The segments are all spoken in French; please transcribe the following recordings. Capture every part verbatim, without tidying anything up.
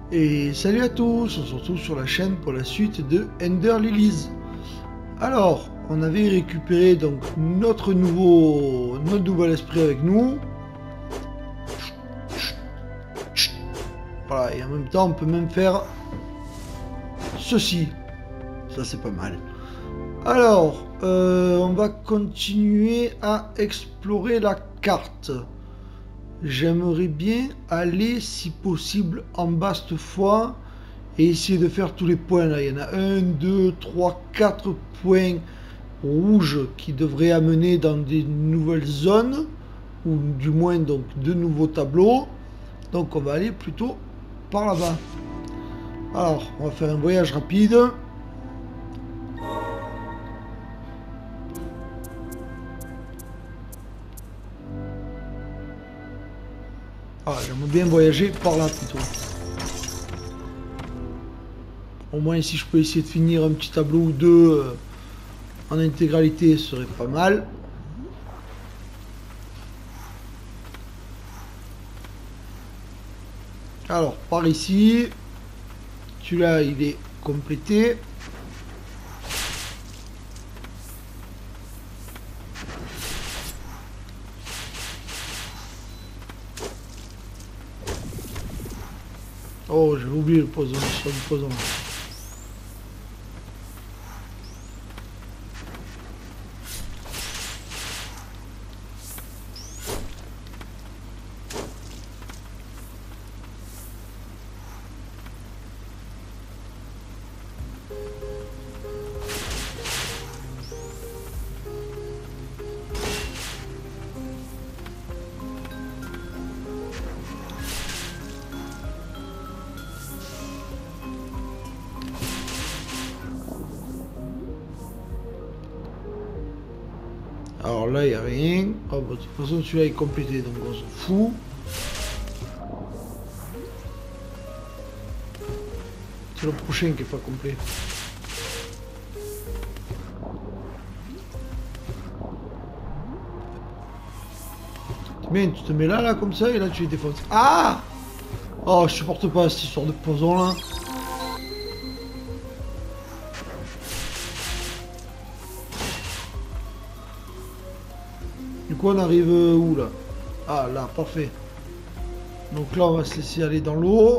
Et salut à tous, on se retrouve sur la chaîne pour la suite de Ender Lilies. Alors, on avait récupéré donc notre nouveau notre nouvel esprit avec nous. Voilà, et en même temps on peut même faire ceci. Ça c'est pas mal. Alors, euh, on va continuer à explorer la carte. J'aimerais bien aller, si possible, en bas cette fois et essayer de faire tous les points là. Il y en a un, deux, trois, quatre points rouges qui devraient amener dans des nouvelles zones, ou du moins donc de nouveaux tableaux. Donc on va aller plutôt par là-bas. Alors, on va faire un voyage rapide. Ah, j'aimerais bien voyager par là plutôt. Au moins si je peux essayer de finir un petit tableau ou deux euh, en intégralité, ce serait pas mal. Alors, par ici, celui-là, il est complété. Oh, j'ai oublié le poison, le poison. Alors là, il n'y a rien. Oh, bah, de toute façon, celui-là est complété, donc on s'en fout. C'est le prochain qui n'est pas complet. Mais tu te mets là, là, comme ça, et là, tu les défonces. Ah! Oh, je supporte pas cette histoire de poison, là. Du coup, on arrive où, là? Ah, là, parfait. Donc là, on va se laisser aller dans l'eau.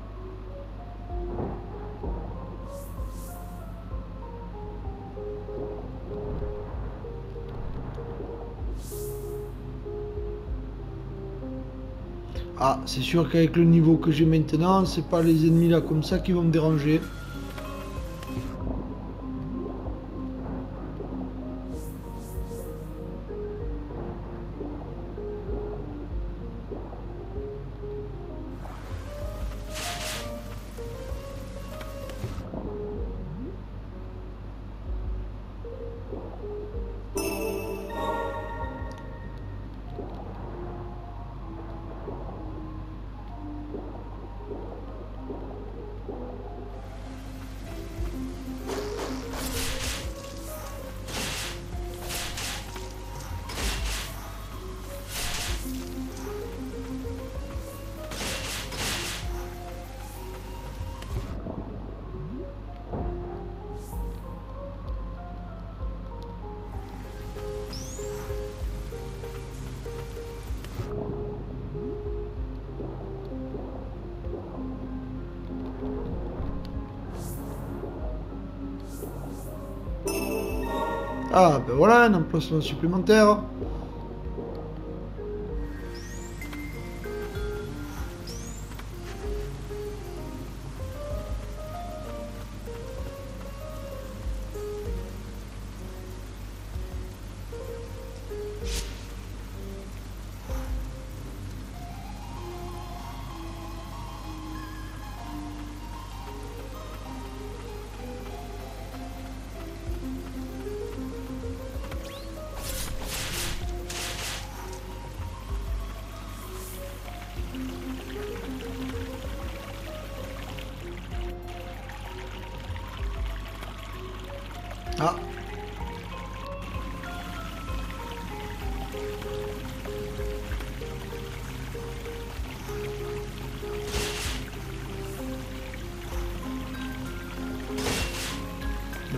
Ah, c'est sûr qu'avec le niveau que j'ai maintenant, c'est pas les ennemis là comme ça qui vont me déranger. Ah, ben voilà, un emplacement supplémentaire. Ah.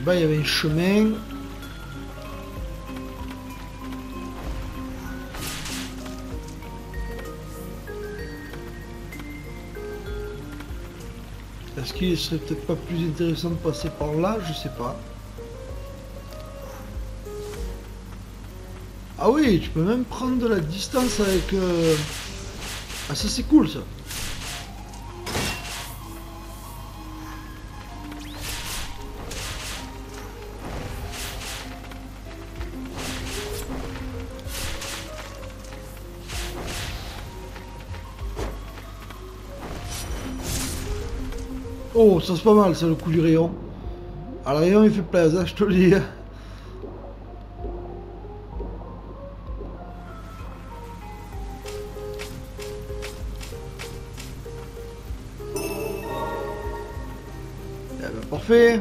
Là-bas, il y avait un chemin. Est-ce qu'il serait peut-être pas plus intéressant de passer par là? Je sais pas. Ah oui, tu peux même prendre de la distance avec... Euh... Ah ça c'est cool ça. Oh, ça c'est pas mal, ça, le coup du rayon. Ah, le rayon il fait plaisir, je te le dis. Eh ben, parfait.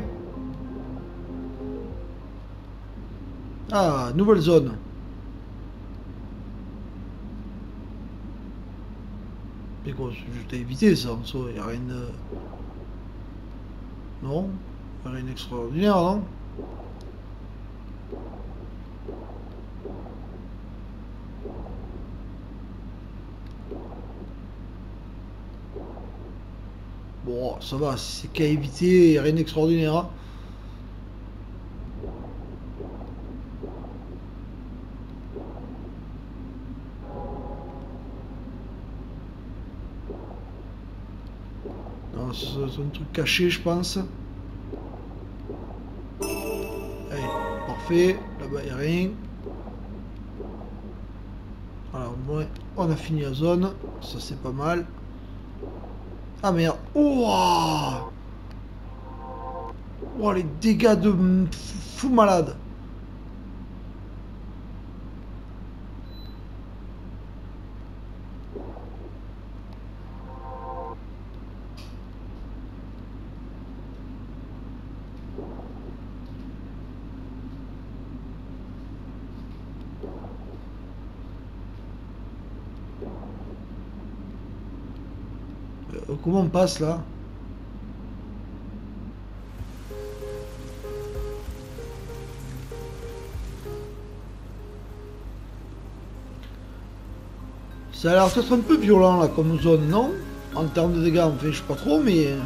Ah, nouvelle zone. Mais quoi, je t'ai évité ça, en soi, y a rien de... Non, y a rien d'extraordinaire, non? Bon, ça va, c'est qu'à éviter, y a rien d'extraordinaire. Hein. Non, c'est un truc caché, je pense. Allez, parfait. Là-bas, il n'y a rien. Alors, au moins, on a fini la zone. Ça, c'est pas mal. Ah, merde. Ouah, oh, les dégâts de fou malade. Euh, comment on passe là? Ça a l'air peut-être un peu violent là comme zone, non? En termes de dégâts, en fait, je sais pas trop, mais...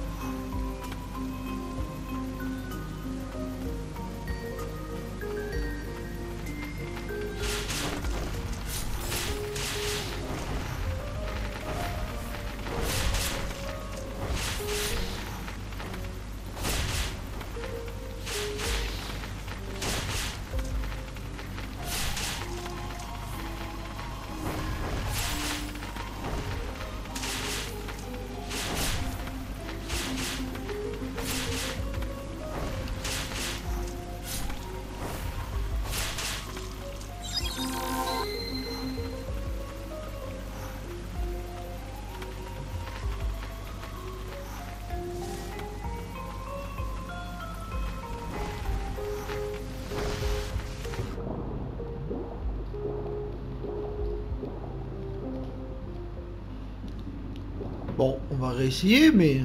Bon, on va réessayer, mais...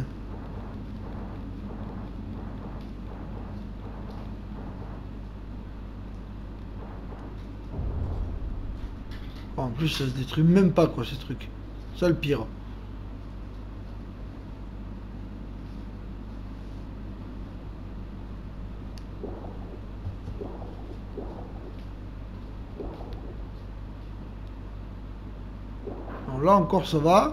En plus, ça se détruit même pas, quoi, ces trucs. Ça, le pire. Alors là, encore, ça va.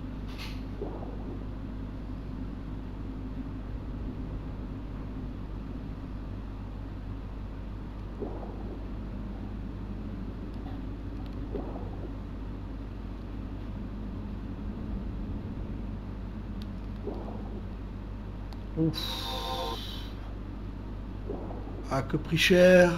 Ouf. Ah, que prix cher.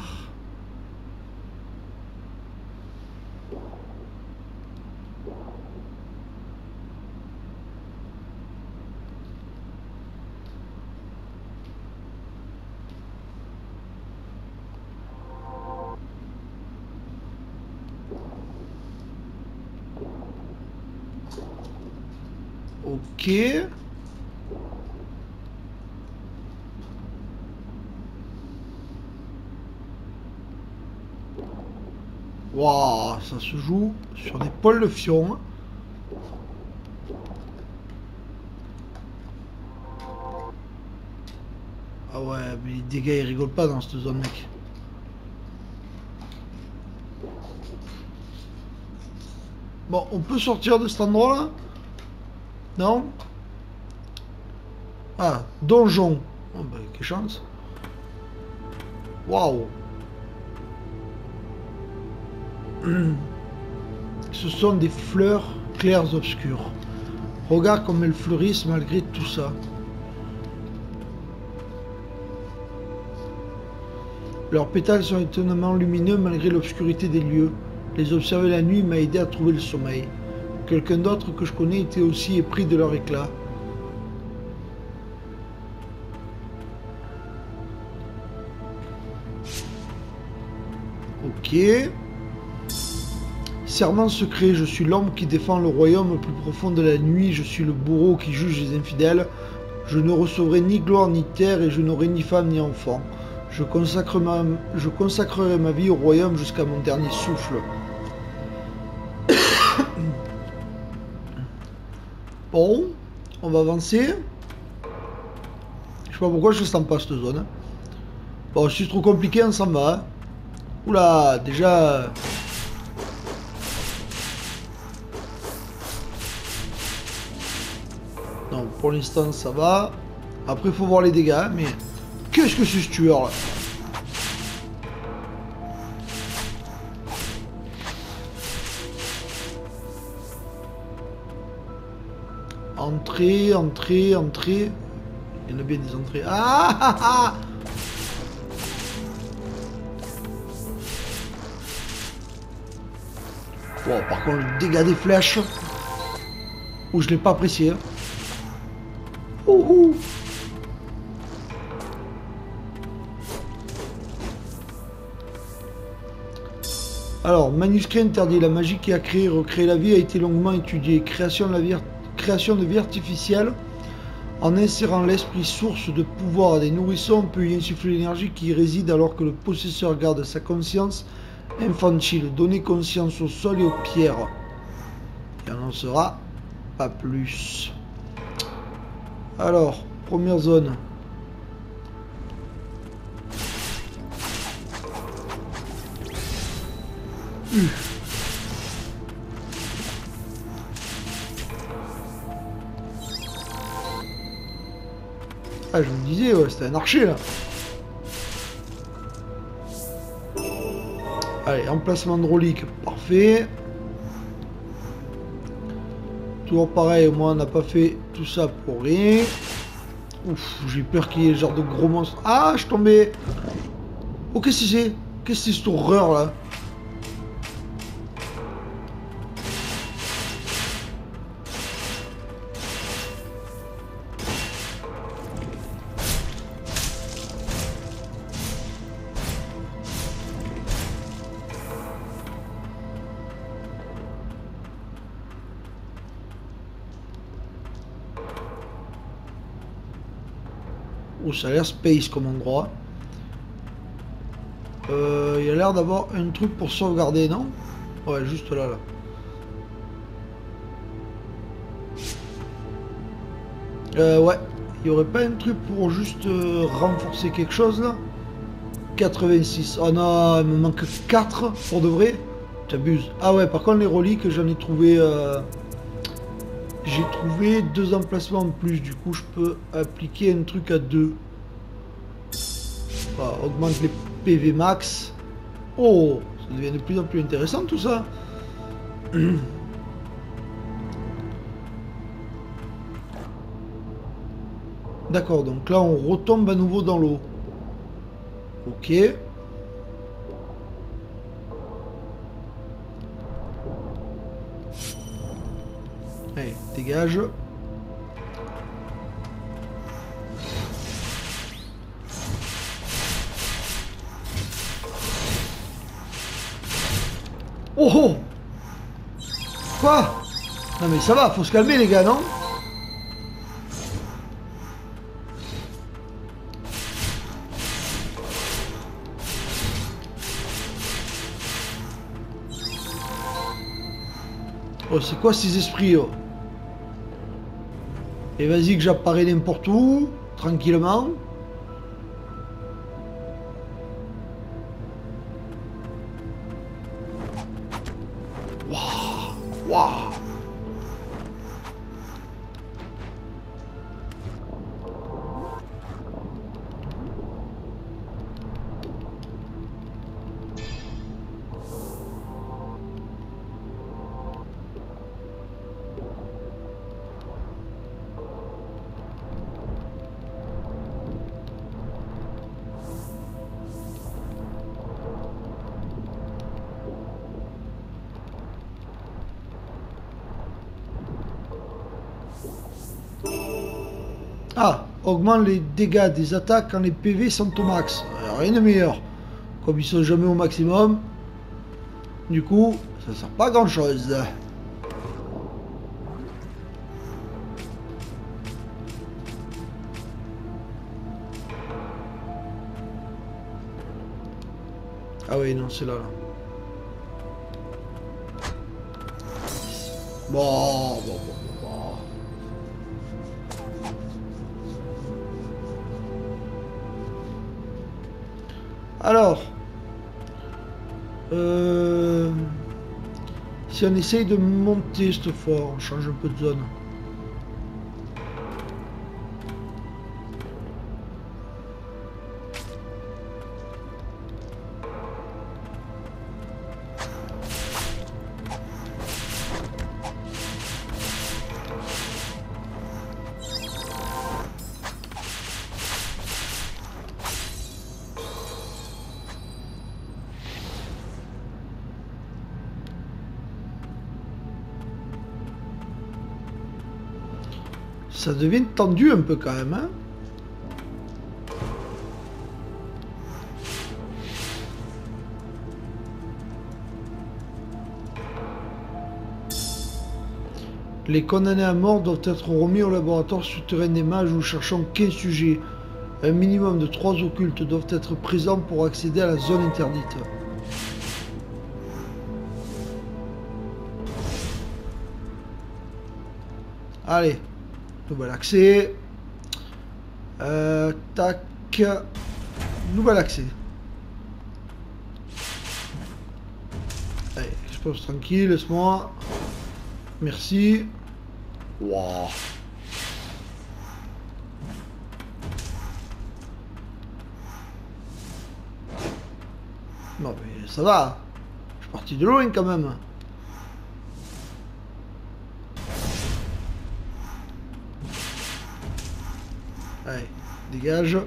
Ok. Waouh, ça se joue sur des poils de fion. Ah ouais, mais les dégâts ils rigolent pas dans cette zone, mec. Bon, on peut sortir de cet endroit là? Non? Ah, donjon. Oh bah, quelle chance. Waouh. Ce sont des fleurs claires obscures. Regarde comme elles fleurissent malgré tout ça. Leurs pétales sont étonnamment lumineux malgré l'obscurité des lieux. Les observer la nuit m'a aidé à trouver le sommeil. Quelqu'un d'autre que je connais était aussi épris de leur éclat. Ok. Serment secret, je suis l'homme qui défend le royaume le plus profond de la nuit, je suis le bourreau qui juge les infidèles. Je ne recevrai ni gloire ni terre et je n'aurai ni femme ni enfant. Je, consacre ma... je consacrerai ma vie au royaume jusqu'à mon dernier souffle. Bon, on va avancer. Je sais pas pourquoi je sens pas cette zone. Bon, si c'est trop compliqué, on s'en va. Hein. Oula, déjà... Non, pour l'instant, ça va. Après, il faut voir les dégâts, mais... Qu'est-ce que c'est ce tueur, là? Entrée, entrée, entrée. Il y en a bien des entrées. Ah ah ah! Bon, par contre, le dégât des flèches. Oh, je l'ai pas apprécié. Hein. Oh, oh. Alors, manuscrit interdit. La magie qui a créé et recréé la vie a été longuement étudiée. Création de, la vie, création de vie artificielle. En insérant l'esprit source de pouvoir à des nourrissons, on peut y insuffler l'énergie qui y réside alors que le possesseur garde sa conscience infantile. Donner conscience au sol et aux pierres. Il n'en sera pas plus. Alors, première zone. Uh. Ah, je me disais, ouais, c'était un archer là. Allez, emplacement de relique, parfait. Toujours pareil, au moins on n'a pas fait tout ça pour rien. Ouf, j'ai peur qu'il y ait ce genre de gros monstre. Ah, je suis tombé. Oh, qu'est-ce que c'est? Qu'est-ce que c'est cette horreur là? Oh, ça a l'air space comme endroit. Euh, il y a l'air d'avoir un truc pour sauvegarder, non? Ouais, juste là, là. Euh, ouais. Il n'y aurait pas un truc pour juste euh, renforcer quelque chose, là? quatre-vingt-six. Oh non, il me manque quatre pour de vrai. T'abuses. Ah ouais, par contre, les reliques, j'en ai trouvé... Euh... J'ai trouvé deux emplacements en plus, du coup je peux appliquer un truc à deux. Voilà, augmente les P V max. Oh, ça devient de plus en plus intéressant tout ça. D'accord, donc là on retombe à nouveau dans l'eau. Ok. Allez, dégage. Oh oh! Quoi? Non mais ça va, faut se calmer les gars, non? Oh, c'est quoi ces esprits oh? Et vas-y que j'apparais n'importe où, tranquillement. Waouh, waouh. Ah, augmente les dégâts des attaques quand les P V sont au max. Euh, Rien de meilleur. Comme ils sont jamais au maximum, du coup, ça sert pas à grand chose. Ah oui, non, c'est là, là. Bon, bon, bon, bon, bon. Alors, euh, si on essaye de monter cette fois, on change un peu de zone. Ça devient tendu un peu quand même, hein. Les condamnés à mort doivent être remis au laboratoire souterrain des mages où nous cherchons quinze sujets. Un minimum de trois occultes doivent être présents pour accéder à la zone interdite. Allez, nouvel accès. Euh, tac. Nouvel accès. Allez, je pose tranquille, laisse-moi. Merci. Wow. Non mais ça va. Je suis parti de loin quand même. Allez, dégage.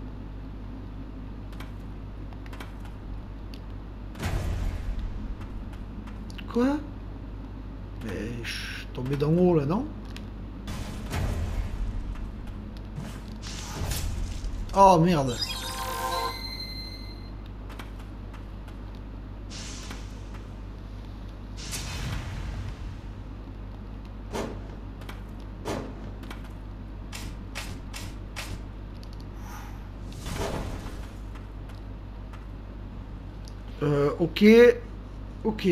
Quoi? Mais je suis tombé d'en haut là, non? Oh merde. Euh, ok. Ok.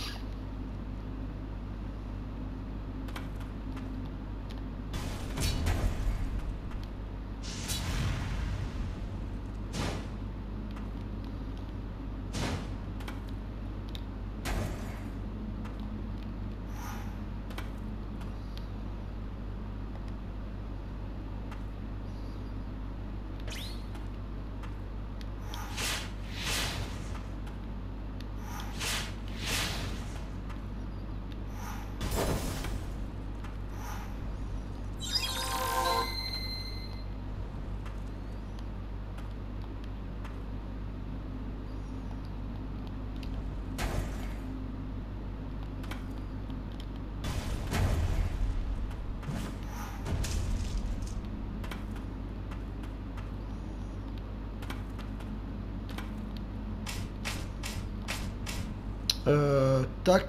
Euh, tac.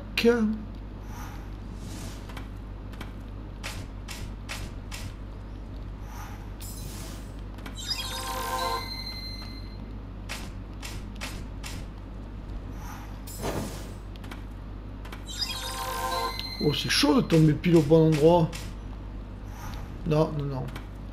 Oh, c'est chaud de tomber pile au bon endroit. Non, non, non.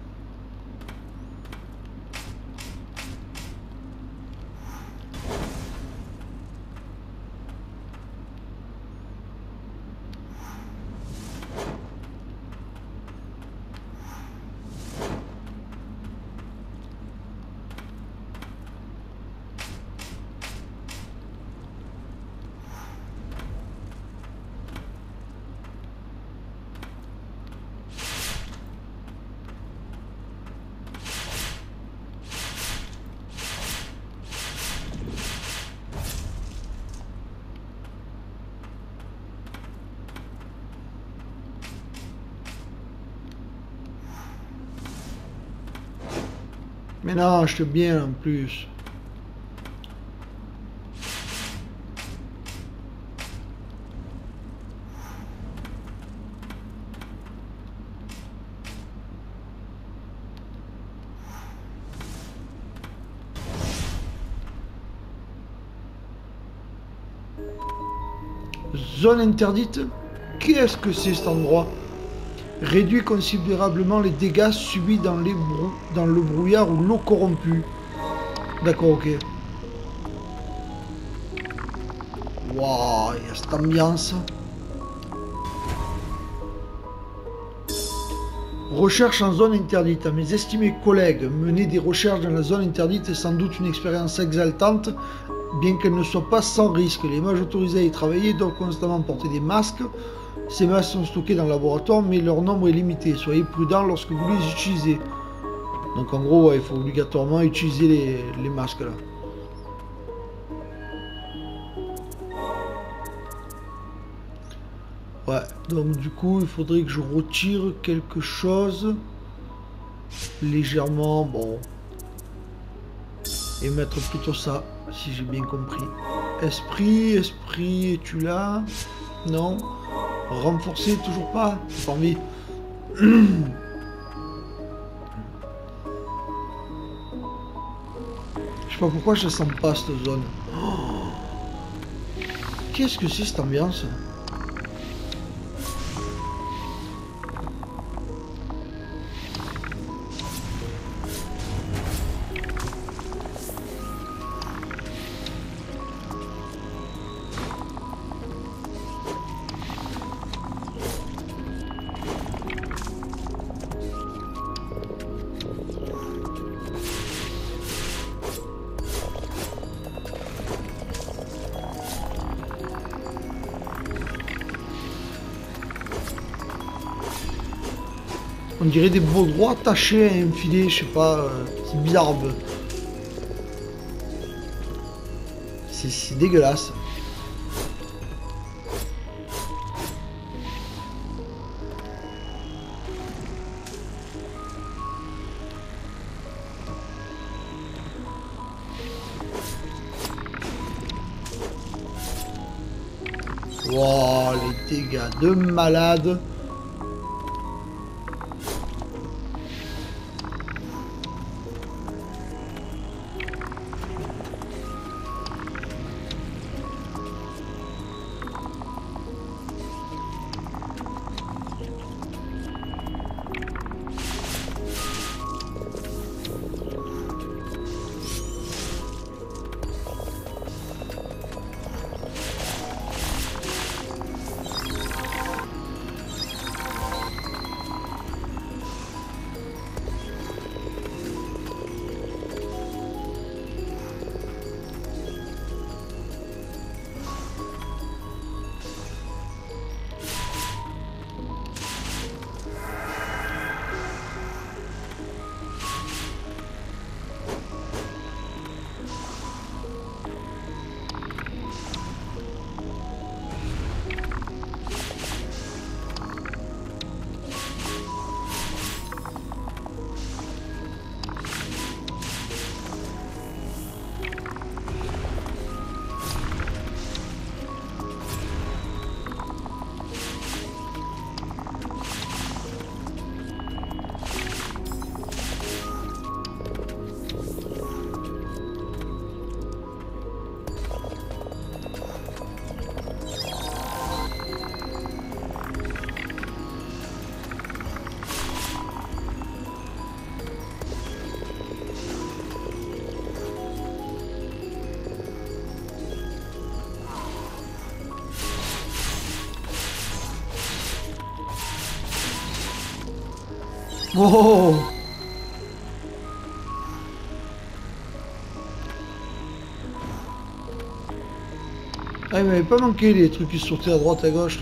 Mais non, je te bien en plus. Zone interdite? Qu'est-ce que c'est cet endroit? Réduit considérablement les dégâts subis dans, les brou dans le brouillard ou l'eau corrompue. D'accord, ok. Waouh, il y a cette ambiance. Recherche en zone interdite. À mes estimés collègues, mener des recherches dans la zone interdite est sans doute une expérience exaltante, bien qu'elle ne soit pas sans risque. Les mages autorisés à y travailler doivent constamment porter des masques. Ces masques sont stockés dans le laboratoire, mais leur nombre est limité. Soyez prudents lorsque vous les utilisez. Donc en gros, ouais, il faut obligatoirement utiliser les, les masques là. Ouais, donc du coup, il faudrait que je retire quelque chose. Légèrement, bon. Et mettre plutôt ça, si j'ai bien compris. Esprit, esprit, es-tu là? Non. Renforcer, toujours pas. J'ai pas envie. Je sais pas pourquoi je sens pas cette zone. Oh. Qu'est-ce que c'est cette ambiance? On dirait des baudrois attachés à un filet, je sais pas, euh, c'est bizarre. C'est dégueulasse. Wow, les dégâts de malade. Oh! Ah, il m'avait pas manqué les trucs qui sortaient à droite à gauche là.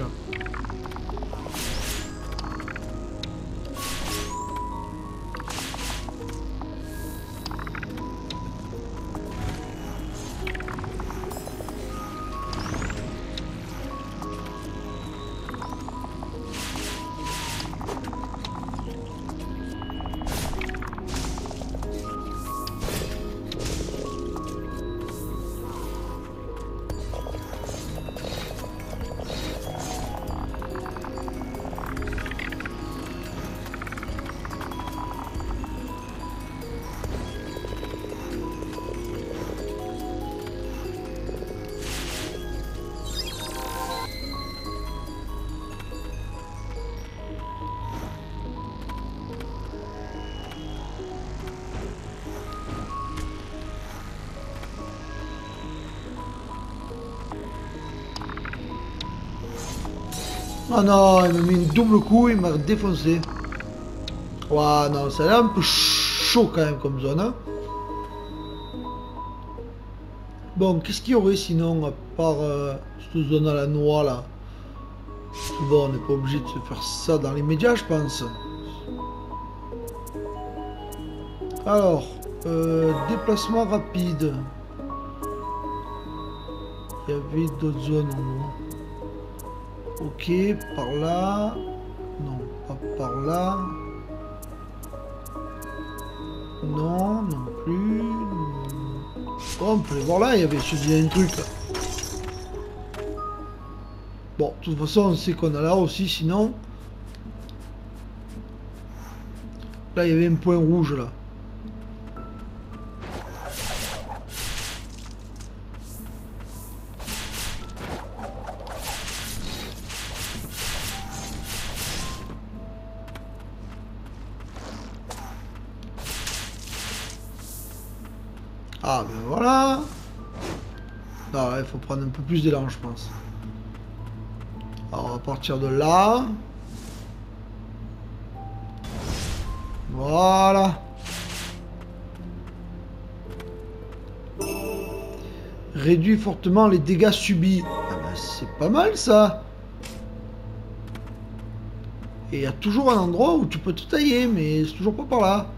Oh non, il m'a mis une double coup, il m'a défoncé. Ouah, non, ça a l'air un peu chaud quand même comme zone. Hein. Bon, qu'est-ce qu'il y aurait sinon, à part euh, cette zone à la noix là? Bon, on n'est pas obligé de se faire ça dans les médias, je pense. Alors, euh, déplacement rapide. Il y avait d'autres zones, non? Ok, par là. Non, pas par là. Non, non plus. Oh, on peut aller voir là, il y avait suffit un truc. Bon, de toute façon, on sait qu'on a là aussi, sinon. Là, il y avait un point rouge, là. Ah, ben voilà. Non, il faut prendre un peu plus d'élan, je pense. Alors, à partir de là... Voilà. Réduit fortement les dégâts subis. Ah ben, c'est pas mal, ça. Et il y a toujours un endroit où tu peux te tailler, mais c'est toujours pas par là.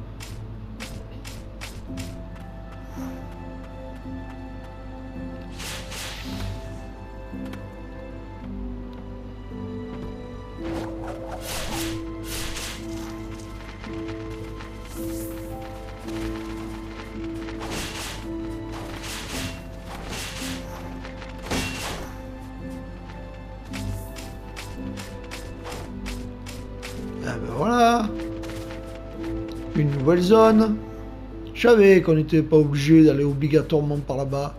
Ah ben voilà. Une nouvelle zone. Je savais qu'on n'était pas obligé d'aller obligatoirement par là-bas.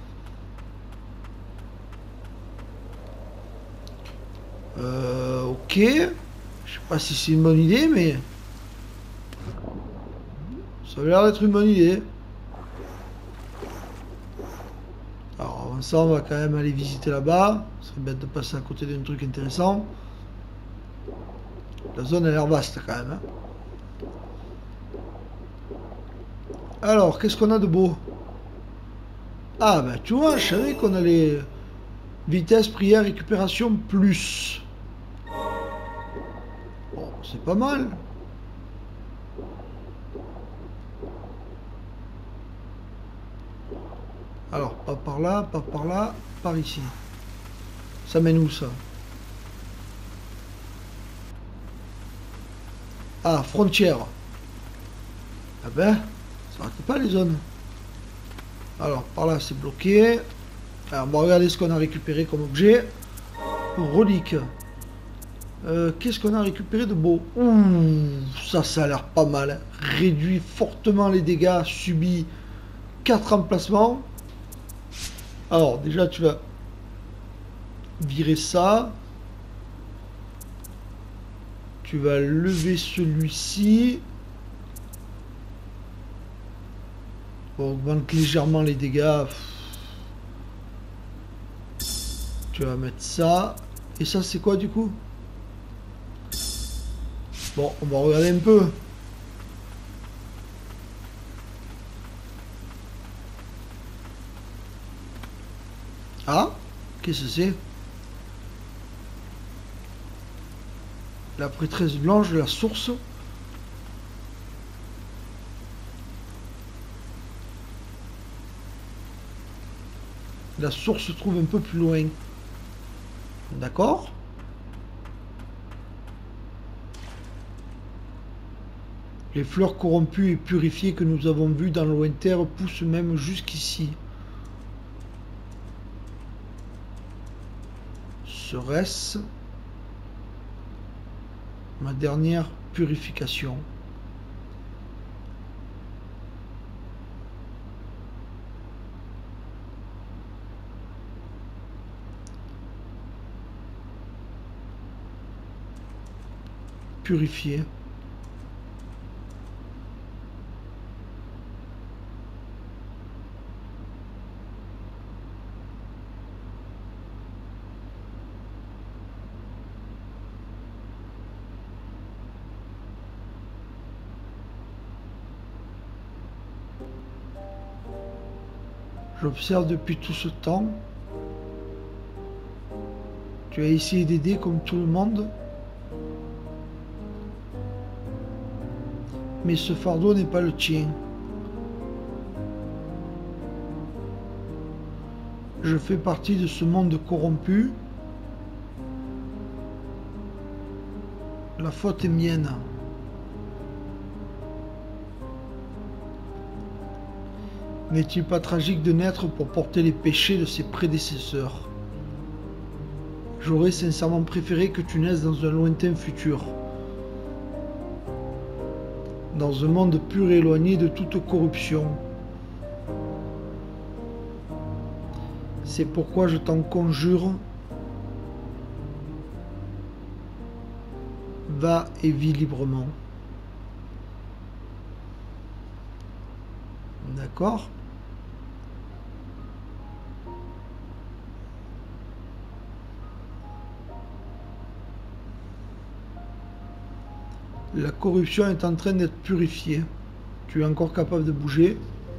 Euh, ok. Je sais pas si c'est une bonne idée, mais... Ça avait l'air d'être une bonne idée. Alors avant ça, on va quand même aller visiter là-bas. Ce serait bête de passer à côté d'un truc intéressant. La zone a l'air vaste quand même. Hein. Alors, qu'est-ce qu'on a de beau? Ah bah tu vois, je savais qu'on allait... Vitesse, prière, récupération, plus. Bon, c'est pas mal. Alors, pas par là, pas par là, par ici. Ça mène où ça? Ah, frontière. Ah ben, ça rate pas les zones. Alors, par là, c'est bloqué. Alors, on va regarder ce qu'on a récupéré comme objet. Relique. Euh, Qu'est-ce qu'on a récupéré de beau? Ouh, ça, ça a l'air pas mal. Réduit fortement les dégâts subis. quatre emplacements. Alors, déjà, tu vas virer ça. Tu vas lever celui-ci. On augmente légèrement les dégâts. Tu vas mettre ça. Et ça, c'est quoi du coup? Bon, on va regarder un peu. Ah, qu'est-ce que c'est? La prêtresse blanche de la source. La source se trouve un peu plus loin. D'accord. Les fleurs corrompues et purifiées que nous avons vues dans le lointain poussent même jusqu'ici. Serait-ce ma dernière purification? Purifier. J'observe depuis tout ce temps. Tu as essayé d'aider comme tout le monde. Mais ce fardeau n'est pas le tien. Je fais partie de ce monde corrompu. La faute est mienne. N'est-il pas tragique de naître pour porter les péchés de ses prédécesseurs? J'aurais sincèrement préféré que tu naisses dans un lointain futur. Dans un monde pur et éloigné de toute corruption. C'est pourquoi je t'en conjure, va et vis librement. D'accord? La corruption est en train d'être purifiée. Tu es encore capable de bouger.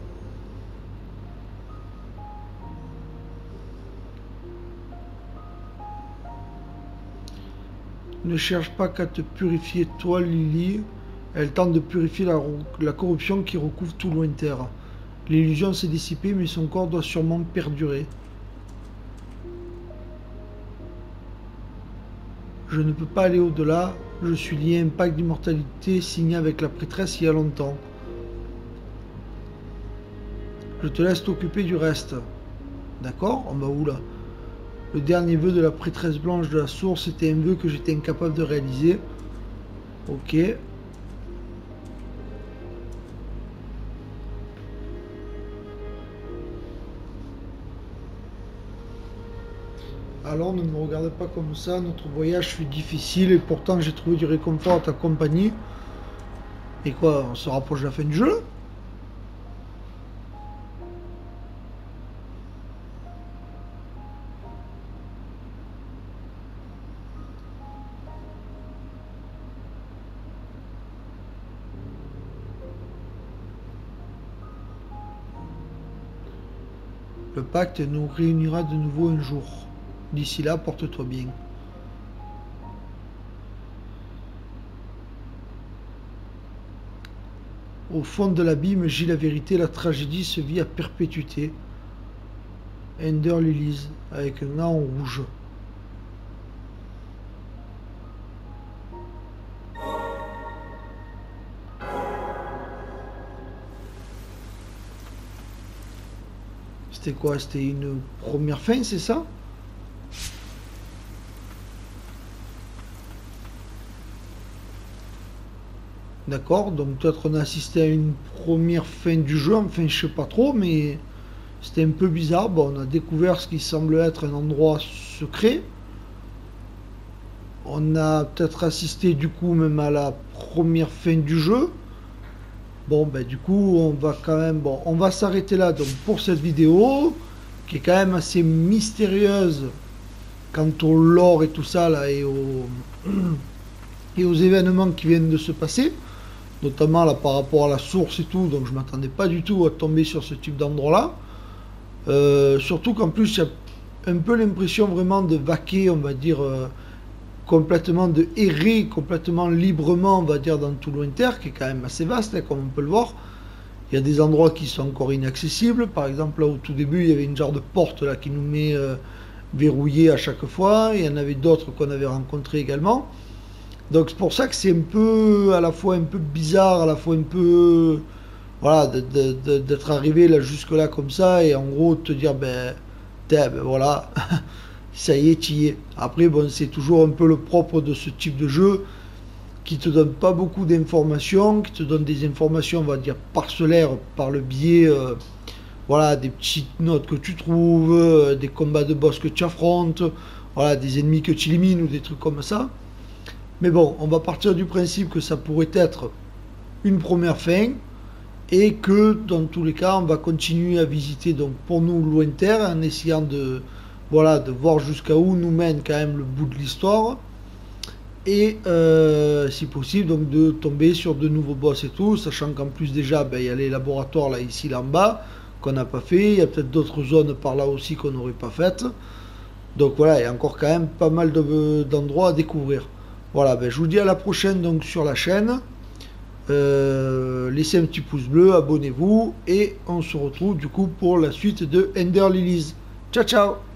Ne cherche pas qu'à te purifier toi, Lily. Elle tente de purifier la, la corruption qui recouvre tout lointain. L'illusion s'est dissipée, mais son corps doit sûrement perdurer. Je ne peux pas aller au-delà. Je suis lié à un pacte d'immortalité signé avec la prêtresse il y a longtemps. Je te laisse t'occuper du reste. D'accord? On va où là? Le dernier vœu de la prêtresse blanche de la source était un vœu que j'étais incapable de réaliser. Ok. Alors ne me regarde pas comme ça, notre voyage fut difficile et pourtant j'ai trouvé du réconfort à ta compagnie. Et quoi, on se rapproche de la fin du jeu? Le pacte nous réunira de nouveau un jour. D'ici là, porte-toi bien. Au fond de l'abîme gît la vérité, la tragédie se vit à perpétuité. Ender Lilies, avec un A en rouge. C'était quoi? C'était une première fin, c'est ça? D'accord, donc peut-être on a assisté à une première fin du jeu, enfin je sais pas trop, mais c'était un peu bizarre. Bon, on a découvert ce qui semble être un endroit secret. On a peut-être assisté du coup même à la première fin du jeu. Bon, ben du coup, on va quand même... Bon, on va s'arrêter là donc pour cette vidéo, qui est quand même assez mystérieuse quant au lore et tout ça, là, et au... et aux événements qui viennent de se passer, notamment là par rapport à la source et tout, donc je m'attendais pas du tout à tomber sur ce type d'endroit là. Euh, surtout qu'en plus il y a un peu l'impression vraiment de vaquer, on va dire, euh, complètement de errer complètement librement, on va dire, dans tout l'Inter, qui est quand même assez vaste, là, comme on peut le voir. Il y a des endroits qui sont encore inaccessibles, par exemple là au tout début il y avait une genre de porte là qui nous met euh, verrouillé à chaque fois, il y en avait d'autres qu'on avait rencontrés également. Donc c'est pour ça que c'est un peu, à la fois un peu bizarre, à la fois un peu, voilà, d'être arrivé là jusque là comme ça et en gros te dire ben, ben voilà, ça y est, tu y es. Après bon, c'est toujours un peu le propre de ce type de jeu qui te donne pas beaucoup d'informations, qui te donne des informations, on va dire, parcellaires par le biais, euh, voilà, des petites notes que tu trouves, euh, des combats de boss que tu affrontes, voilà, des ennemis que tu élimines ou des trucs comme ça. Mais bon, on va partir du principe que ça pourrait être une première fin et que dans tous les cas, on va continuer à visiter donc pour nous l'Inter en essayant de, voilà, de voir jusqu'à où nous mène quand même le bout de l'histoire. Et euh, si possible donc de tomber sur de nouveaux boss et tout, sachant qu'en plus déjà ben, il y a les laboratoires là ici là en bas qu'on n'a pas fait, il y a peut-être d'autres zones par là aussi qu'on n'aurait pas faites, donc voilà, il y a encore quand même pas mal d'endroits à découvrir. Voilà, ben, je vous dis à la prochaine donc sur la chaîne, euh, laissez un petit pouce bleu, abonnez-vous et on se retrouve du coup pour la suite de Ender Lilies. Ciao ciao.